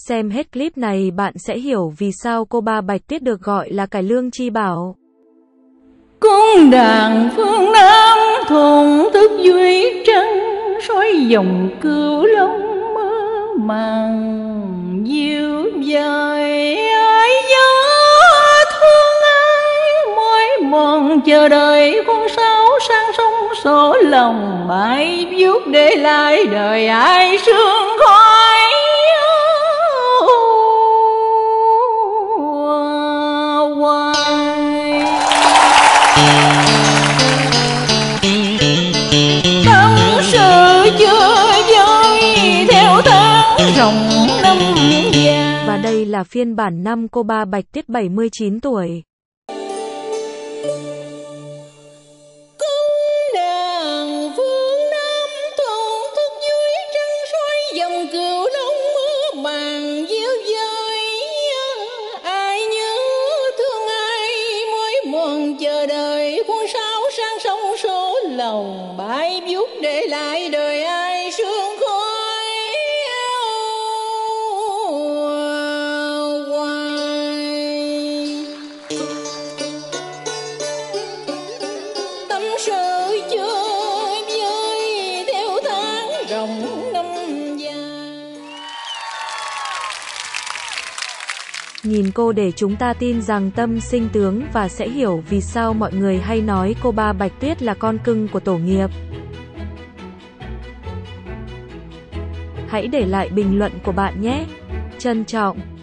Xem hết clip này bạn sẽ hiểu vì sao cô ba Bạch Tuyết được gọi là cải lương chi bảo. Cung đàn phương Nam thổn thức dưới trăng, soi dòng cửu long mơ màng dịu dời. Ai nhớ thương ai mỏi mòn chờ đợi con sáo sang sông sổ lòng mãi vuốt để lại đời ai sương khói. Tâm sự chưa vơi theo tháng rồng năm già. Và đây là phiên bản năm cô ba Bạch Tuyết 79 tuổi. Cung đàn phương Nam thổn thức dưới trăng, soi dòng cửu long mơ màng diêu dơi. Ai nhớ thương ai mỏi mòn chờ đợi con sáo sang sông số lòng bãi vuốt để lại đời ai sương khói hoài. Tâm sự chơi vơi theo tháng rồng năm dài. Nhìn cô để chúng ta tin rằng tâm sinh tướng và sẽ hiểu vì sao mọi người hay nói cô ba Bạch Tuyết là con cưng của tổ nghiệp. Hãy để lại bình luận của bạn nhé. Trân trọng.